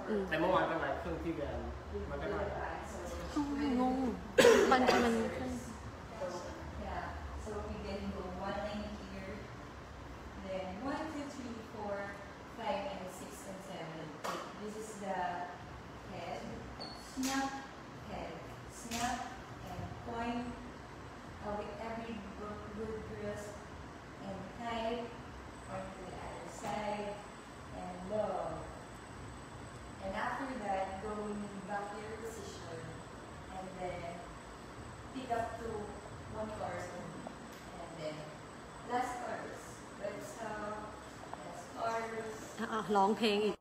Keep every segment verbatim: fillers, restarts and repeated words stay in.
แต่เมื่อวานก็ไลฟ์เครื่องที่แบรนด์มันก็ได้อ๋องงมันมันขึ้น Yeah, so we then go one line here, then one, two, three, four, five, and six, and seven, eight. This is the head, snap, head, snap, and point uh, with every good, good grasp, and tight, point to the other side, and low. And after that, going back to your position, and then pick up to one chorus only, and then last chorus. Let's stop, last chorus. อ่ะร้องเพลงอีก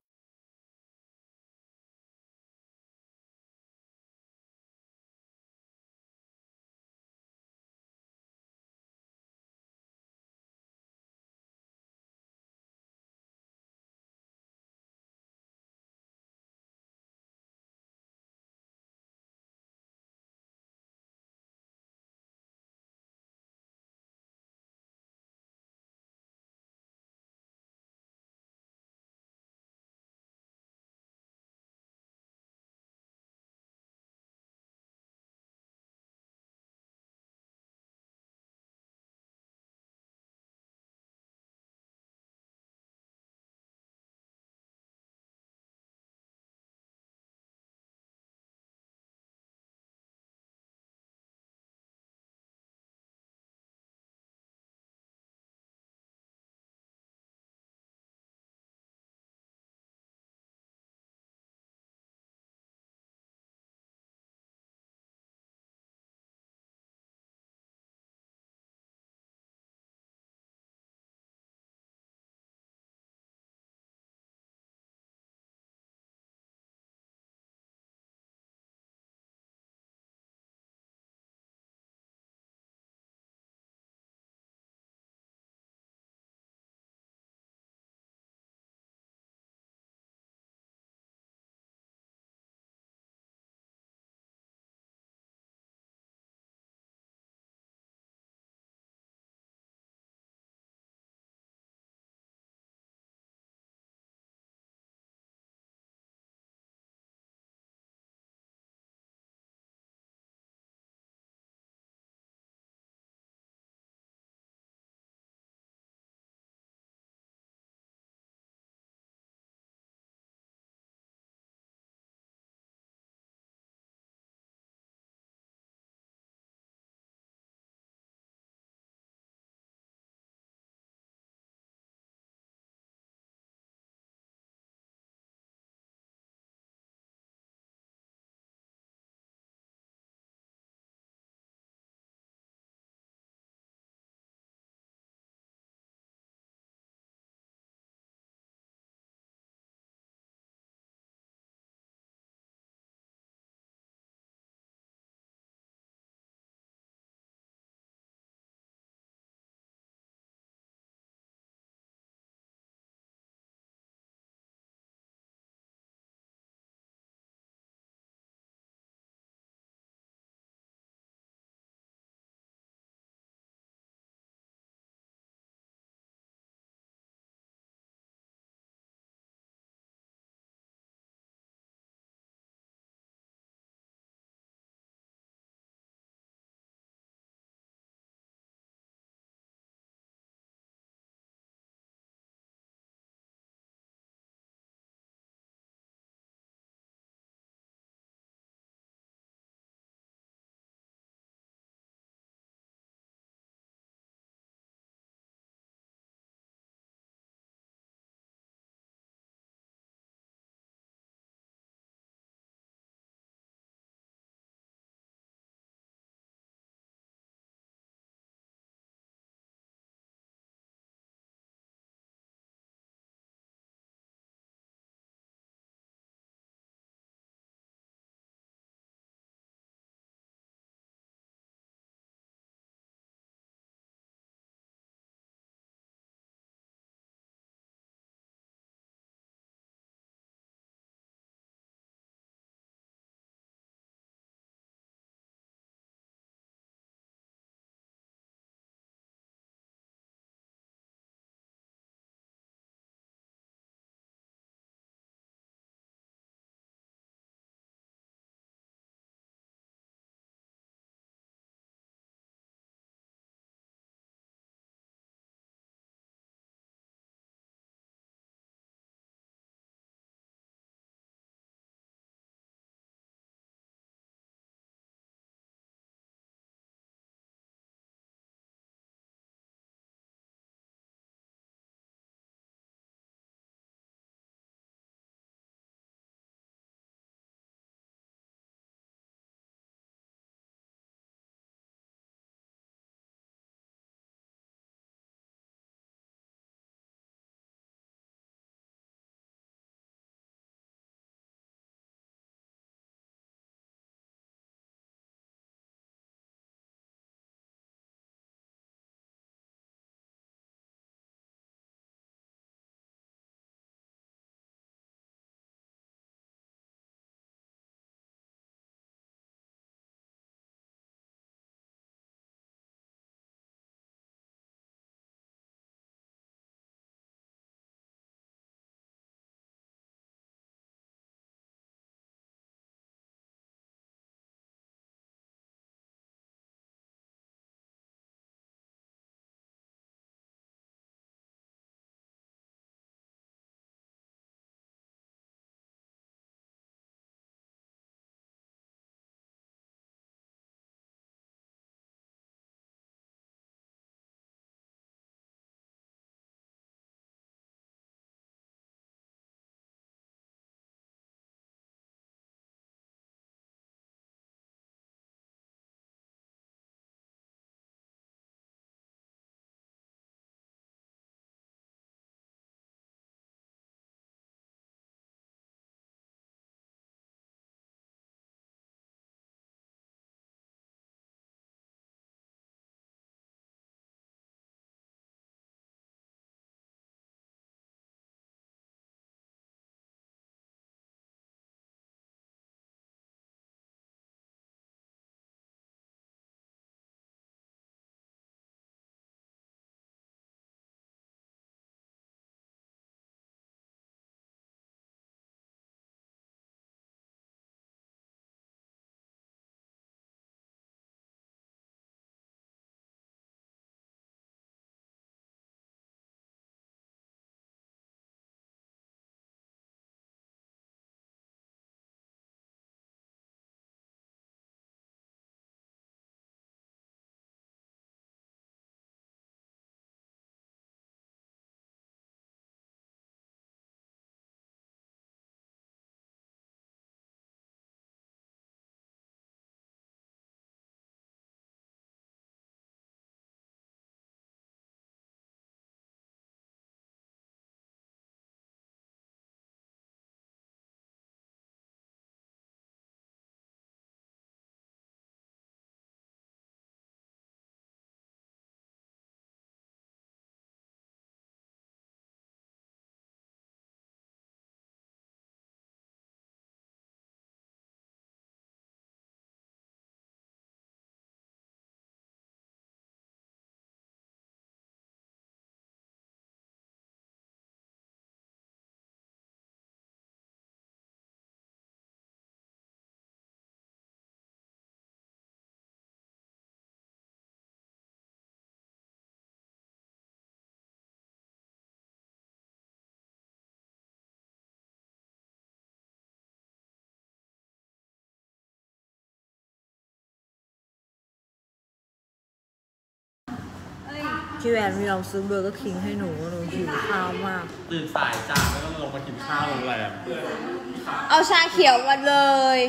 พี่แวนไม่ยอมซื้อเบอร์เกอร์คิงให้หนูหนูหิวข้าวมากตื่นสายจ้าไม่ต้องลงมากินข้าวโรงแรมเอาชาเขียวมาเลย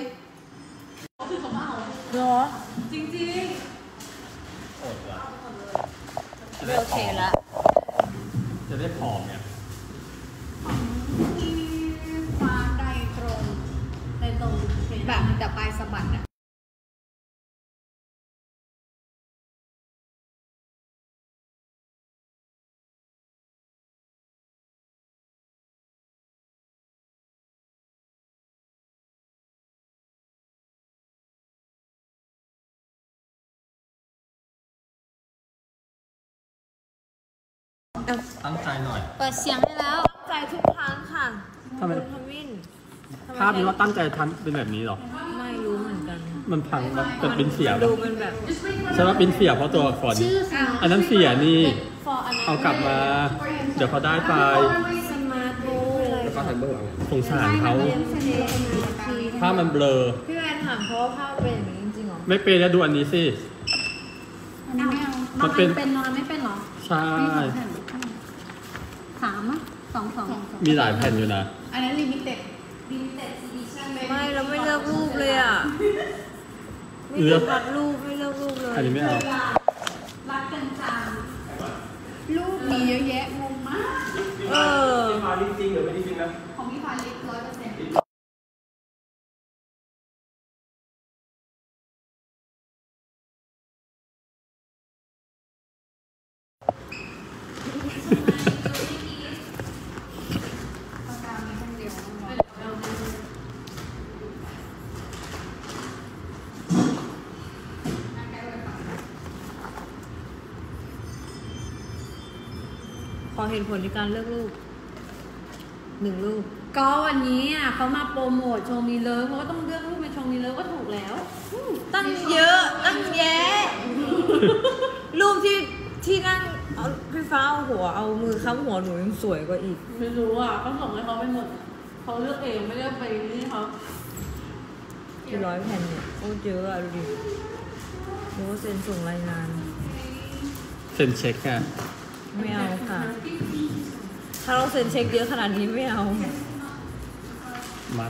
เนาะจริงอดละไม่โอเคละจะได้ผอมเนี่ยๆที่ฟ้าใดตรงในตรงแบบแต่ปลายสะบัดอะตั้งใจหน่อยเปิดเสียงให้แล้วใจทุกครั้งค่ะทำไมคุณทวินทำไมภาพนี้ว่าตั้งใจทำเป็นแบบนี้หรอไม่รู้เหมือนกันมันพังแบบเกิดเป็นเสียดูมันแบบใช่ว่าเป็นเสียเพราะตัวอักษรนี้อันนั้นเสียนี่ เอากลับมา เดี๋ยวเขาได้ไปสมาร์ทโบแล้วก็หันเบื้องหลังสงสารเขาภาพมันเบลอพี่แวนถามเพราะว่าภาพเป็นอย่างนี้จริงๆเหรอไม่เป็นแล้วดูอันนี้สิอันนี้ไม่เอามันเป็นเป็นนอนไม่เป็นหรอใช่สามอ่ะสองสองมีหลายแผ่นอยู่นะอันนั้นลิมิเต็ดลิมิเต็ดซีดิชั่นไม่เราไม่เลือกรูปเลยอ่ะไม่เลืเลืออก กรัดรูปไม่เลือกรูปเลยอันนี้ไม่เอารักกันจังรูปมีเยอะแยะงงมากเออมาจริงหรือไม่จริงนะของพี่พาลิปร้อยเปอร์เซ็นต์ขอเหตุผลในการเลือกรูปหนึ่งรูปก็วันนี้อ่ะเขามาโปรโมทโชว์มีเลิฟเพราะว่าต้องเลือกรูปเป็นโชว์มีเลิฟก็ถูกแล้วตั้งเยอะตั้งแยะ รูปที่ที่นั่งเอาพี่ฟ้าเอาหัวเอามือค้ำหัวหนูยังสวยกว่าอีกไม่รู้อ่ะต้องส่งให้เขาไปหมด เขาเลือกเองไม่ได้ไปนี่เขากี่ร้อยแผ่นเนี่ยโอ้เยอะอะดูดิดูว่าเซ็นส่งรายงานเซ็นเช็คอะไม่เอาค่ะ ถ้าเราเซ็นเช็คเยอะขนาดนี้ไม่เอามัน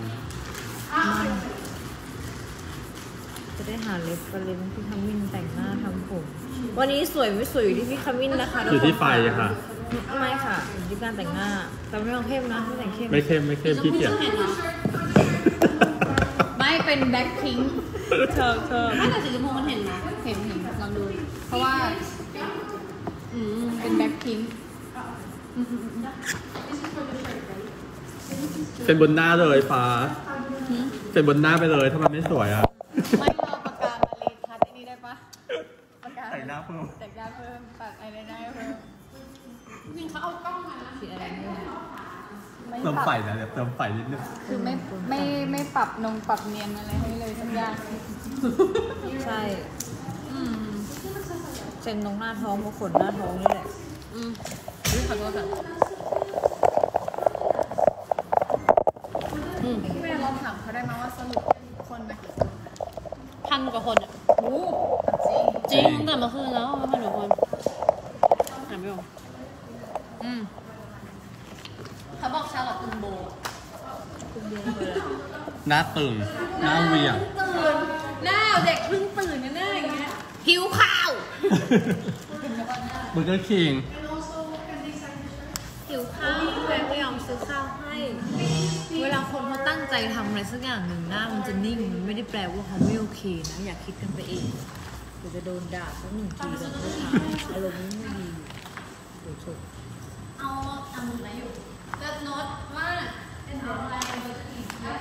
จะได้หาเล็บกับเลนส์พี่ขมิ้นแต่งหน้าทำผม วันนี้สวยไม่สวยอยู่ที่พี่ขมิ้นนะคะอยู่ที่ไฟค่ะไม่ค่ะอยู่ที่การแต่งหน้า แต่ไม่ต้องเข้มนะไม่แต่งเข้มไม่เข้มไม่เข้มพี่เกียจไม่เป็นแบ็คพิงค์ชอบชอบถ้าแต่สีชมพูมันเห็นนะเห็นเห็นลองดู เพราะว่า อืมเป็นแบ็คพิงค์เป็นบนหน้าเลยฟ้า เป็นบนหน้าไปเลยถ้ามันไม่สวยอะไม่เราปากกามารีทัชอันนี้ได้ปะปากกาแต่งหน้าเพิ่มแต่งหน้าเพิ่มปากอะไรได้เพิ่มจริงเขาเอากล้องมานะสีอะไรไม่รู้เติมไฟนะเดี๋ยวเติมไฟนิดนึงคือไม่ไม่ไม่ปรับนงปรับเนียนอะไรให้เลยสักอย่างใช่อืมเซ็นตรงหน้าท้องเพราะขนหน้าท้องนี่แหละอืมอุ๊ยขอโทษค่ะอืมพี่แม่ลองถามเขาได้ไหมว่าสรุปคนไปกี่คนพันกว่าคนอ่ะโอ้จริงจริงตั้งแต่เมื่อคืนแล้วพันกว่าคนหาไม่ออกอืมเขาบอกชาลอตตึงโบคุณเดียวไปเลยหน้าตึง หน้าเหวียงตื่นหน้าเด็กเพิ่งตื่นกันหน้าอย่างเงี้ยหิวข้าวเบอร์เกอร์คิงหิวข้าวแฟนไม่ยอมซื้อข้าวให้ เวลาคนเขาตั้งใจทำอะไรสักอย่างหนึ่งหน้ามันจะนิ่ง มันไม่ได้แปลว่าเขาไม่โอเคนะ อยากคิดกันไปเองเดี๋ยวจะโดนด่าสักหนึ่งทีแบบผู้ชายอารมณ์ไม่ดีเดี๋ยวจบเอาเอามือมาอยู่เลิศโน้ตว่าเป็นอะไรเราจะอีกนะ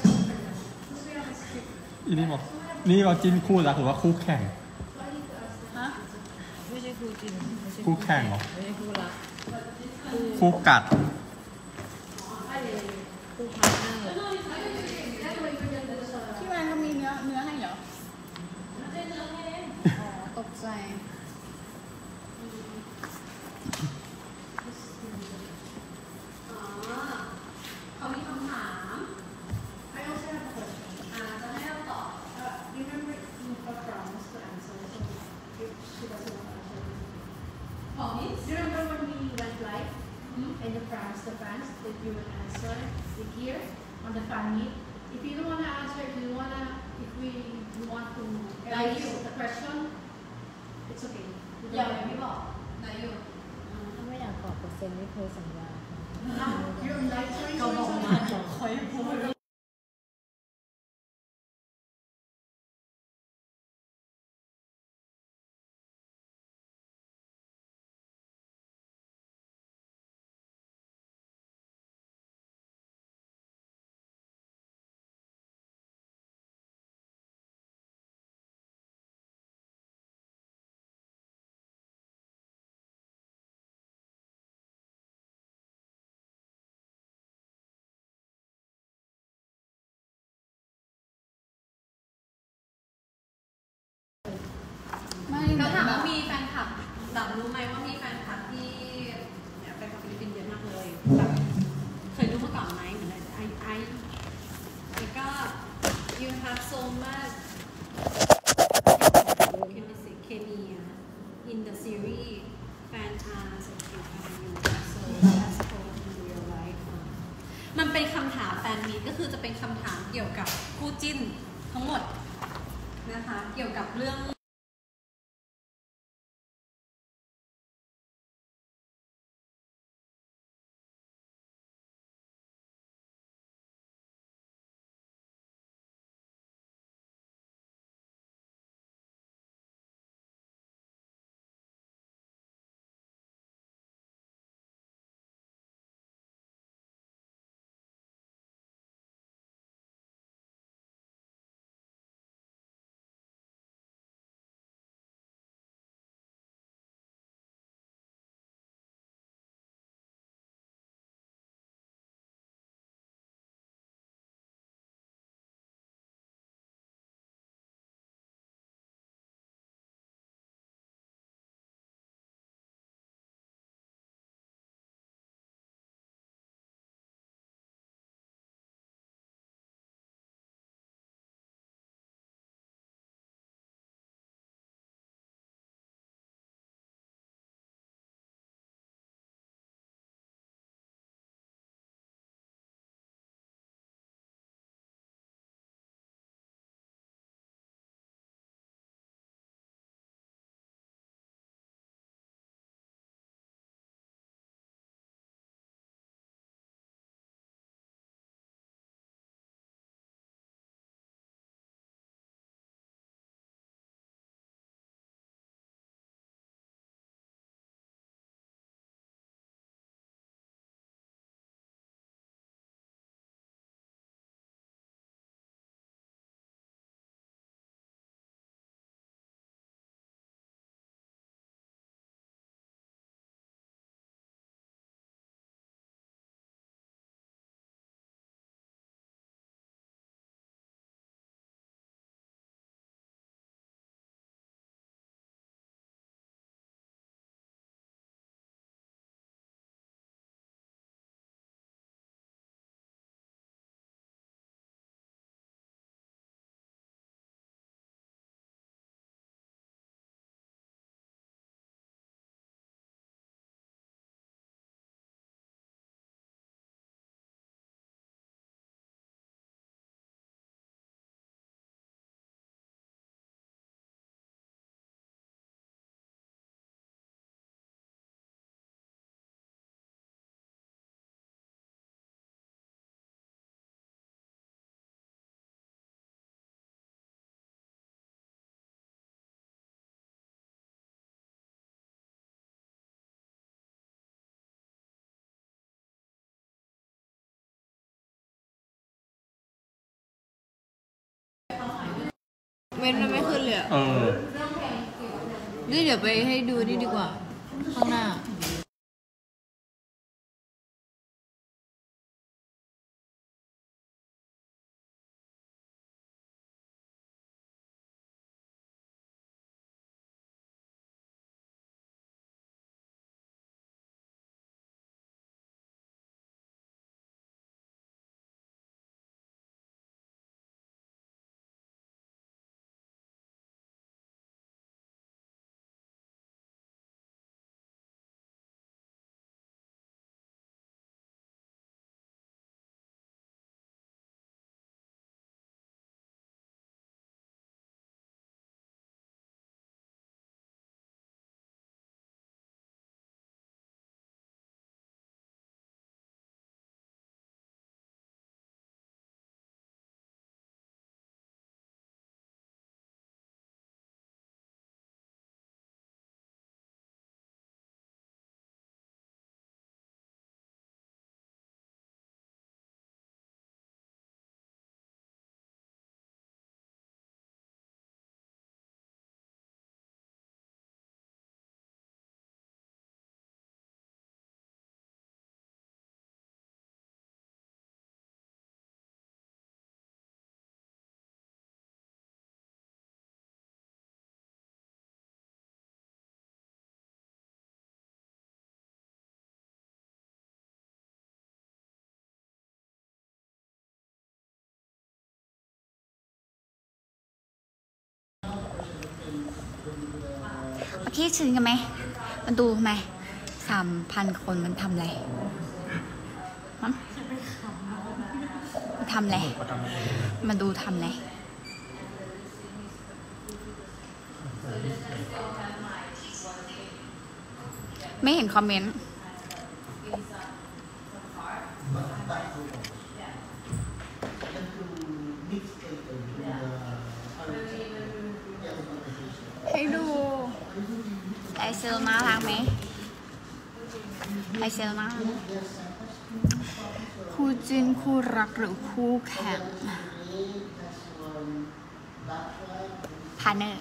อีนี่บอกนี่บอกจิ้นคู่รักหรือว่าคู่แข่งฮะไม่ใช่ครูจริงไม่ใช่คู่แข่งเหรอไม่ใช่ครูรักคู่กัดครูพาร์ทเนอร์ที่ร้านเขามีเนื้อเนื้อให้เหรออ๋อตกใจเขามีคำถามไม่ต้องใช้คำถามอ่าจะให้เราตอบ remember you a promise to answer so if she doesn't want to answer ของนี้ sit here on the fan meet. If you don't want to answer, if you want to, if we want to erase the question, it's okay. อย่าอย่างที่บอกนายอยู่ถ้าไม่อยากตอบเปอร์เซ็นต์ไม่เคยสัญญา You're on live, sorry, ก็ sorry, บอก sorry. มาบอกคอยพูดเขาถามว่ามีแฟนคลับแบบรู้ไหมว่ามีแฟนคลับที่เนี่ยแฟนคลับฟิลิปปินส์เยอะมากเลยแบบเคยรู้มาก่อนไหมเหมือนไอไอแล้วก็ you have so much chemistry chemistry in the series fan are so cute and you so that's cool in real life มันเป็นคำถามแฟนมีตก็คือจะเป็นคำถามเกี่ยวกับคู่จิ้นทั้งหมดนะคะเกี่ยวกับเรื่องเว้นมันไม่ขึ้นเลยอะเออนี่เดี๋ยวไปให้ดูนี่ดีกว่า ข้างหน้าคิดถึงกันไหมมันดูไหมสามพันคนมันทำอะไรมันทำอะไรมันดูทำอะไรไม่เห็นคอมเมนต์ให้ดูไอเซลน่ารักไหมไอเซลน่ารักคู่จิ้นคู่รักหรือคู่แข่งพาร์เนอร์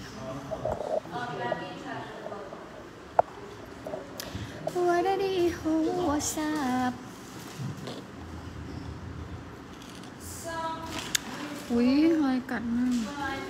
หัวดีหัวซับอุ้ยหอยกัดมาก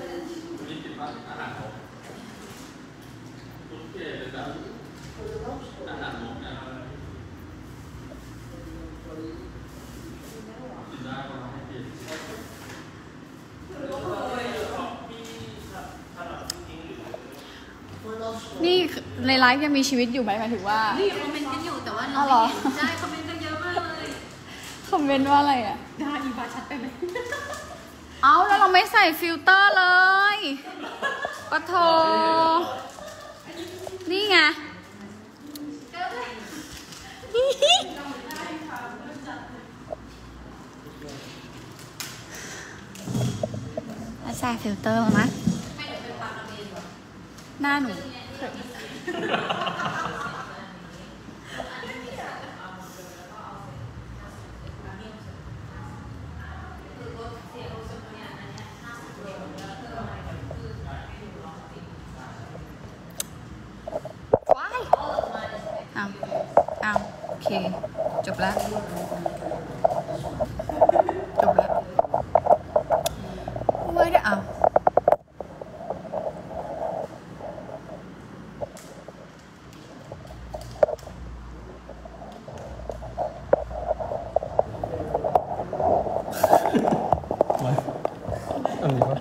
นี่ในไลฟ์ยังมีชีวิตอยู่ไหมหมายถึงว่านี่คอมเมนต์กันอยู่แต่ว่าเราไม่ไม่เห็นใช่คอมเมนต์กันเยอะมากเลยคอมเมนต์ว่าอะไรอ่ะด่าอีบาชัดไปไหมเอาแล้วเราไม่ใส่ฟิลเตอร์เลยปะโถนี่ไงใส่ฟิลเตอร์มั้ยหน้าหนูอ้าวอ้าวโอเคจบแล้วจบแล้วเว้ยเดี๋ยวอ้าวอะไรวะ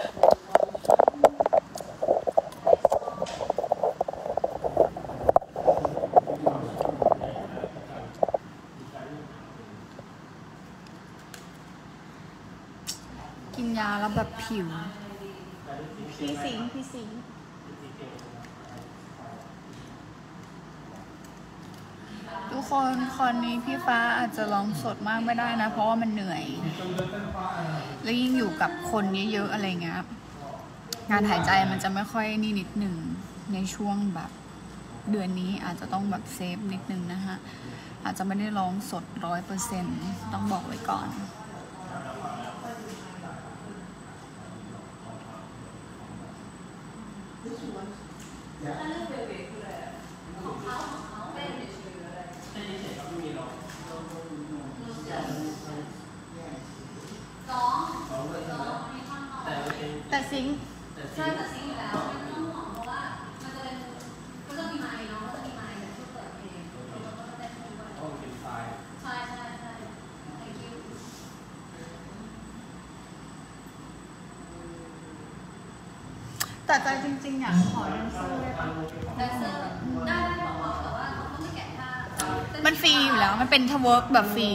กินยาแล้วแบบผิวพี่สิงพี่สิงทุกคนคอนนี้พี่ฟ้าอาจจะร้องสดมากไม่ได้นะเพราะว่ามันเหนื่อยแล้วยิ่งอยู่กับคนเยอะๆอะไรเงี้ยงานหายใจมันจะไม่ค่อยนี่นิดหนึ่งในช่วงแบบเดือนนี้อาจจะต้องแบบเซฟนิดนึงนะคะอาจจะไม่ได้ร้องสดร้อยเปอร์เซ็นต์ต้องบอกไว้ก่อนแต่ซิงใช่แต่ซิงอยู่แล้วไม่ต้องห่วงเพราะว่ามันจะเป็นก็จะมีไมค์เนาะก็จะมีไมค์แบบช่วยเปิดเพลงแล้วก็จะเต้นด้วยใช่ใช่ใช่ thank you แต่ใจจริงๆอยากขอแดนเซอร์ได้ปะแดนเซอร์ได้ได้บอกว่าแต่ว่าเขาต้องไม่แกะท่ามันฟรีอยู่แล้วมันเป็นทเวิร์กแบบฟรี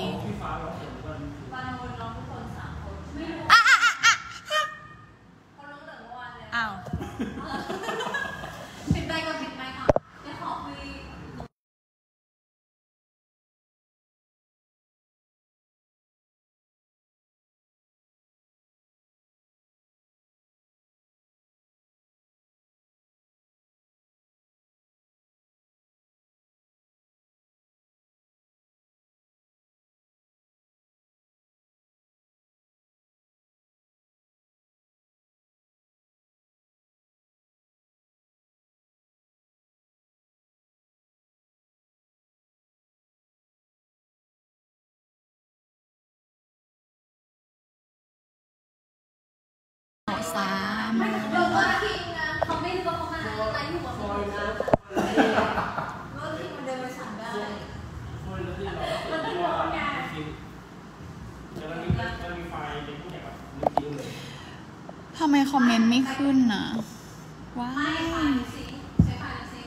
อ้าวปิดไปก่อนปิดไปก่อนจะขอคุยสามบอกว่าทีมงานเขาไม่รู้ว่าเขามาอะไรอยู่บนหัวนะรถที่มันเดินไปสั่งได้มันเป็นรถไงทำไมคอมเมนต์ไม่ขึ้นนะว้าว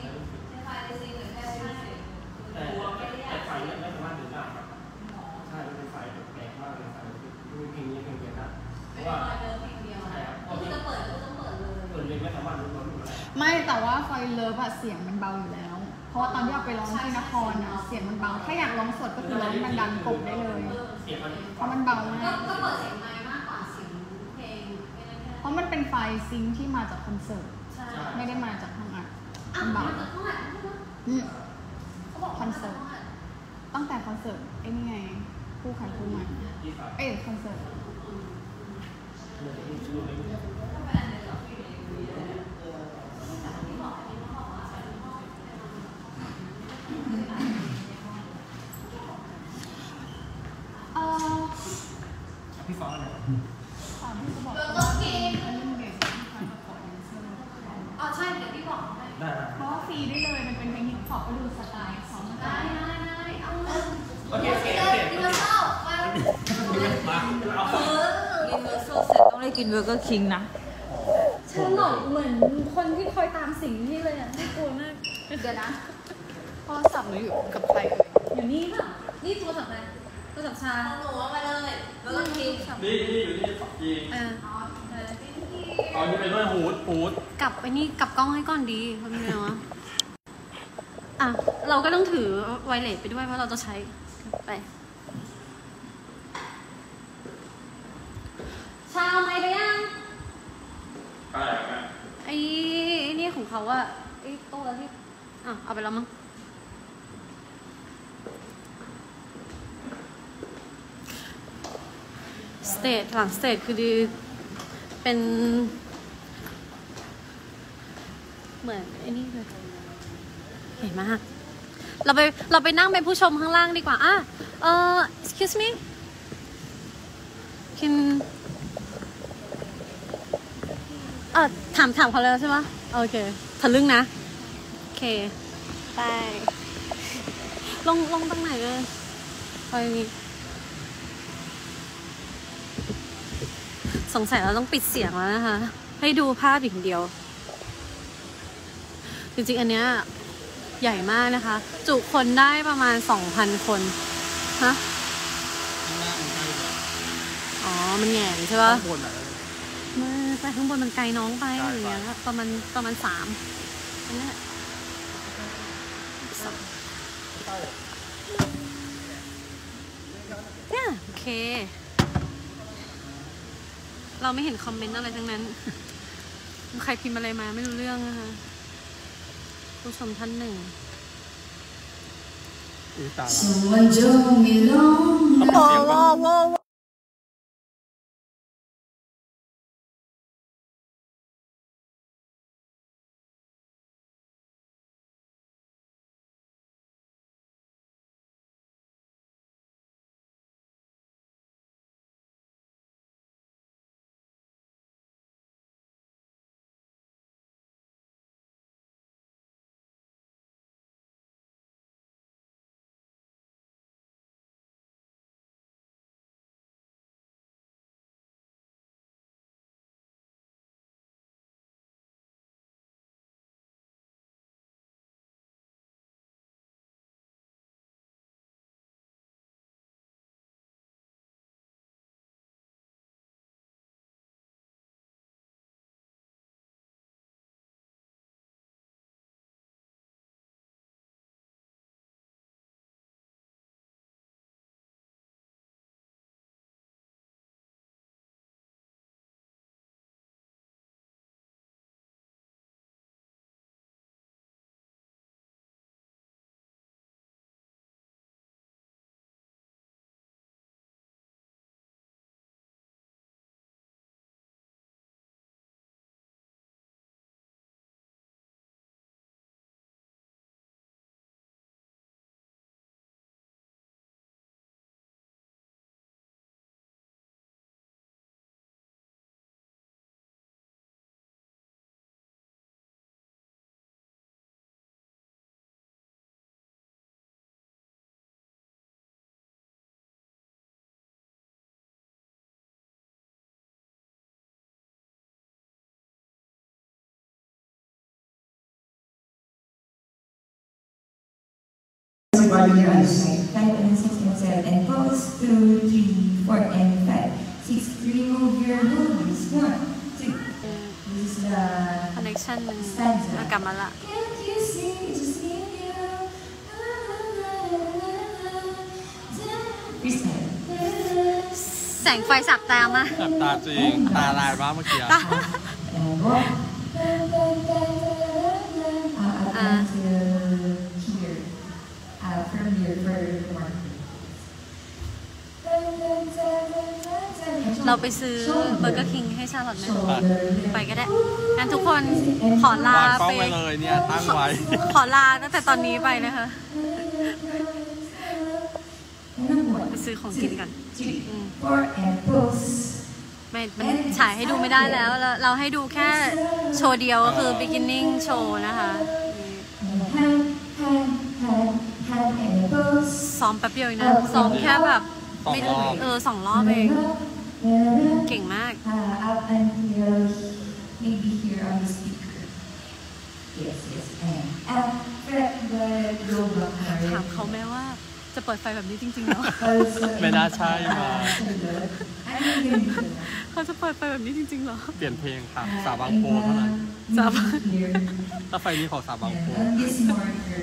ไม่แต่ว่าไฟเลิฟอะเสียงมันเบาอยู่แล้ว เพราะว่าตอนที่เอาไปร้องที่นครอะเสียงมันเบาถ้าอยากร้องสดก็คือร้องมันดันกบได้เลยเพราะมันเบามากก็เปิดเสียงไมค์มากกว่าเสียงเพลงเพราะมันเป็นไฟซิงค์ที่มาจากคอนเสิร์ตไม่ได้มาจากห้องอัดมันเบาคอนเสิร์ตตั้งแต่คอนเสิร์ตไอ้นี่ไงคู่ขันคู่มันเอ้ยคอนเสิร์ตพี่ฟ้าอะไรอ๋อพี่ก็บอกว่าเล่นเบสอ๋อใช่เดี๋ยวพี่บอกให้เพราะว่าฟรีได้เลยมันเป็นเพลงฮิปฮอปก็ดูสไตล์ของได้ได้ได้เอาเลยโอเคโอเคโอเคกินเบอร์เซลมาเออกินเบอร์เซลเสร็จต้องได้กินเบอร์เกอร์คิงนะฉันหลงเหมือนคนที่คอยตามสิ่งที่เลยอ่ะน่ากลัวมากเดี๋ยวนะโทรศัพท์หนูอยู่กับใครเอ่ยอยู่นี่ป่ะนี่โทรศัพท์อะไรโทรศัพท์ชาหนูมาเลยเบอร์เกอร์คิงนี่นี่อยู่นี่ยิงเอาที่เป็นด้วยฮูดฮูดกลับไปนี่กลับกล้องให้ก่อนดีทำไงวะอ่ะเราก็ต้องถือไวเลสไปด้วยเพราะเราจะใช้ไปชาไม่ไปยังไปไปไอ้นี่ของเขาอะไอ้โต๊ะแล้วที่อ่ะเอาไปแล้วมั้งสเตจหลังสเตจคือดีเป็นเหมือนไอ้นี่เลยเห็นมากเราไปเราไปนั่งเป็นผู้ชมข้างล่างดีกว่าอ่ะเอ่อ excuse me can เออถามถามเขาแล้วใช่ไหมโอเคทะลึ่งนะโอเคไปลงลงตรงไหนเลยไปนี่สงสัยเราต้องปิดเสียงแล้วนะคะให้ดูภาพอย่างเดียวจริงๆอันเนี้ยใหญ่มากนะคะจุคนได้ประมาณ สองพัน คนฮะอ๋อมันแง่ใช่ปะไม่ไปข้างบนมันไกลน้องไปอย่างเงี้ยประมาณประมาณสามอันนี้เนี่ยโอเคเราไม่เห็นคอมเมนต์อะไรทั้งนั้นใครพิมพ์อะไรมาไม่รู้เรื่องนะคะผู้ชมท่านหนึ่งโอ้โหโว้โว้ Body on side, five and six and seven, and pulse two, three, four and five, six. Remove your ชั่นหนึ่งแล้วกลับมาละ แสงไฟสับตามาสับตาจริงตาลายมากเมื่อกี้ตาอ่า from here for more เราไปซื้อเบอร์เกอร์คิงให้ชาลอตไหมไปก็ได้งั้นทุกคนขอลาวางกล้องไปไว้เลยเนี่ยตั้งไว้ขอลาตั้งแต่ตอนนี้ไปนะคะไปซื้อของกินกันอืม four and pulse ไม่มันฉายให้ดูไม่ได้แล้วเราเราให้ดูแค่โชว์เดียวก็คือ beginning show นะคะ hand hand hand hand and pulse ซ้อมแป๊บเดียวเองนะซ้อมแค่แบบไม่สองรอบเออสองรอบเอง เก่งมาก uh, up until maybe here on the speaker. Yes, yes, and up fret the global ถามเขาไหมว่าจะเปิดไฟแบบนี้จริงๆเหรอไม่น่าใช่มาเขาจะเปิดไฟแบบนี้จริงๆเหรอเปลี่ยนเพลงค่ะสาวบางโพเท่านั้นสาบานถ้าไฟนี้ของสาวบางโพ And this marker.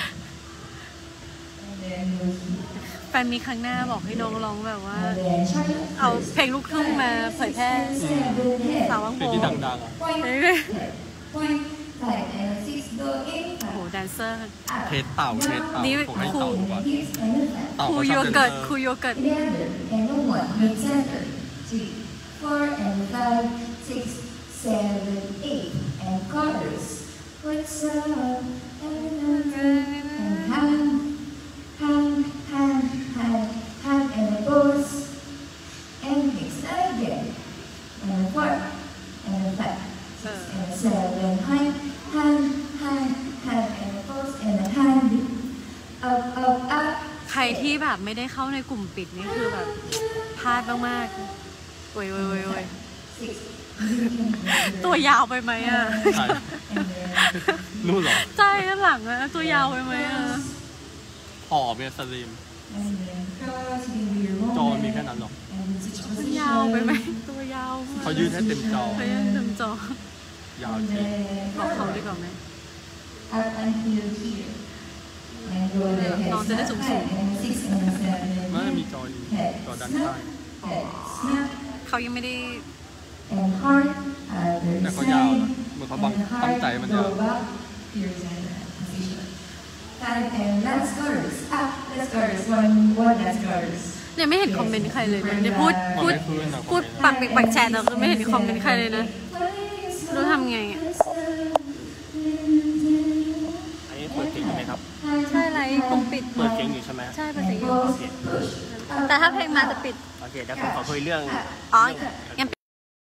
And then we'll keep. แฟนมีครั้งหน้าบอกให้น้องร้องแบบว่า And then Charlotte. เอาเพลงลูกทุ่งมาเผยแพร่ Seven สาว head. วังเพโพลงที่ดังๆอ่ะ Point เฮ้ย head. Point five and six go in โอ้โห five. แดนเซอร์เทสเต่าเทสเต่านี่ผมให้ครูเต่าดูก่อน Hips and the fat. เต่าครูเขาชโยอบเต้นเกิร์ตเออครูโยเกิร์ต Together and the one mid center. Three, four and five, six, seven, eight and quarters. What's up? And hand, hand, hand, hand, hand and a pose. And mix again. And a four and a five, six and a seven. Hand, hand, hand, hand and a pose and a hand. Up, up, up. ใครที่แบบไม่ได้เข้าในกลุ่มปิดนี่คือแบบพลาดมากๆโอ้ยโอ้ยโอ้ยโอ้ยตัวยาวไปไหมอ่ะใช่นู่นเหรอใช่ด้านหลังอะตัวยาวไปไหมอ่ะผอมเนี่ยสลิม And then cross into your จอ moment. มีแค่นั้นหรอ And switch มัน position. ยาวไปไหมตัวยาวมากเขายืดให้เต็มจอเขายังเต็มจอยาว And จริง then บอกเขาดีกว่าไหม up until here. And go the head น้องจะได้สูง snap ๆ and six and seven. มันจะมีจออยู่ Head จอด้าน snap. ข้าง Head snap. เขายังไม่ได้ And heart. Other แต่เขายาวนะ side. เหมือนเขาบัง And ตั้ง heart ใจมันยาว go back. Here's the position. Five and last chorus. Up. Last chorus. One, one last chorus. เนี่ยไม่เห็นคอมเมนต์ใครเลยนะเนี่ยพูดพูดพูดปักปิกปักแชร์แต่คือไม่เห็นคอมเมนต์ใครเลยนะรู้ทำไงอ่ะอันนี้เปิดเพลงใช่ไหมครับใช่ไรคงปิดเปิดเพลงอยู่ใช่ไหมใช่เปิดเสียงอยู่แต่ถ้าเพลงมาจะปิดโอเคเดี๋ยวผมขอคุยเรื่องอ๋อยังปิด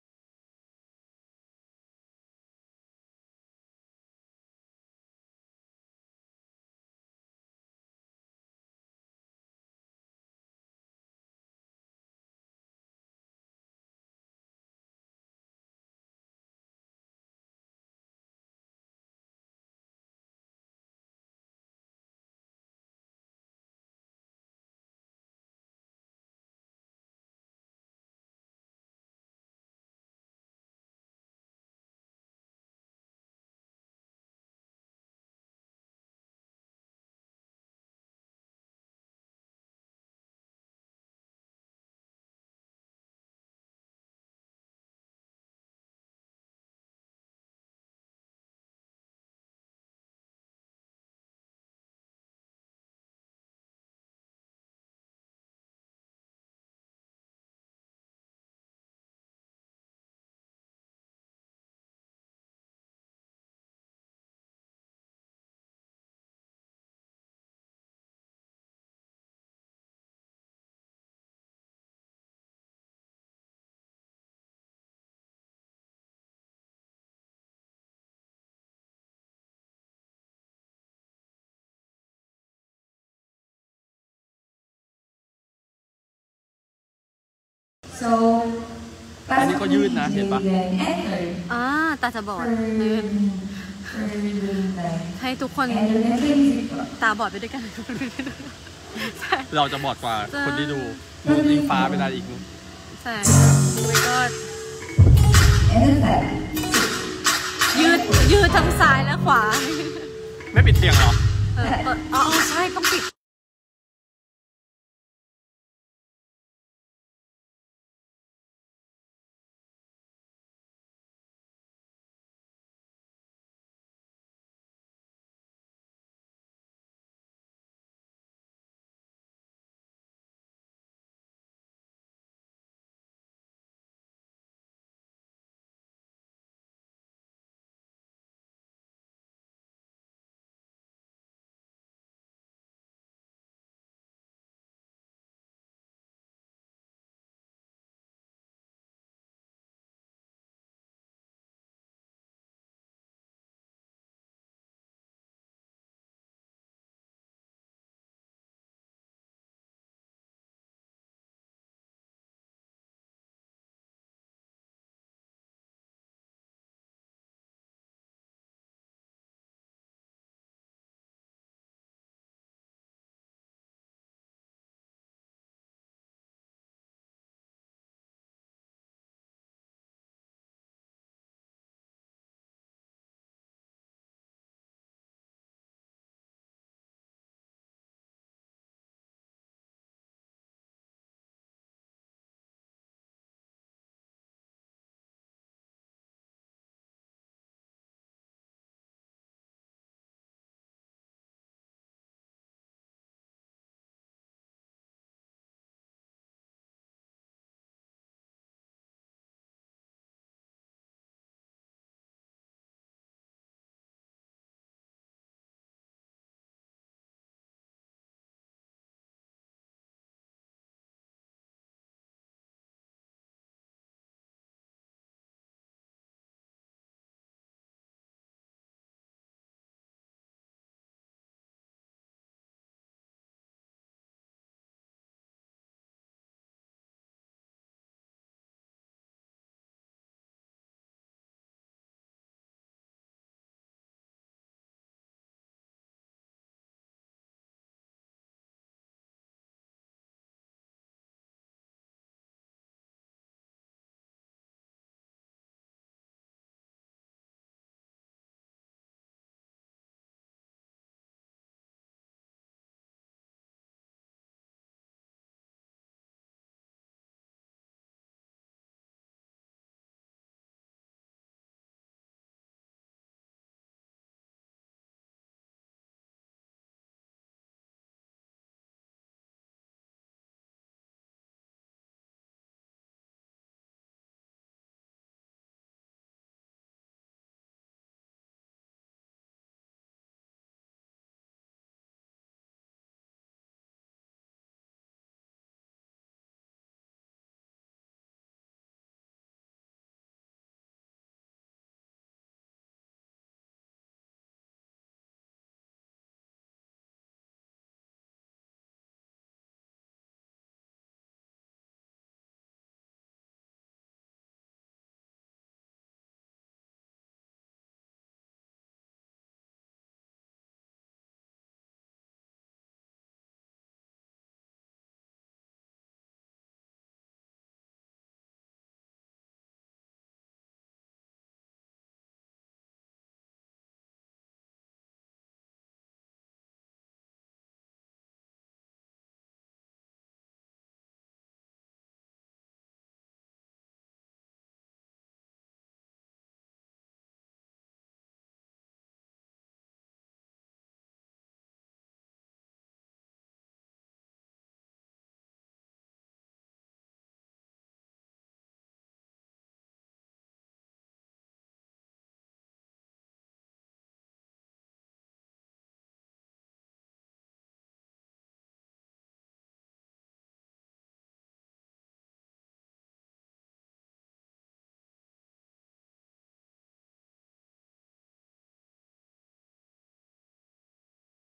So, อันนี้ก็ยืดนะเห็นปะอ่าตาจะบอดให้ทุกคนตาบอดไปด้วยกันเราจะบอดกว่าใช่คนที่ดูดูอิงฟ้าไม่ได้อีกนู้นใช่โอ้ยก็ And then ยืดยืดทั้งซ้ายและขวาไม่ปิดเสียงเหรอเออเปิดอ๋อใช่ต้องปิด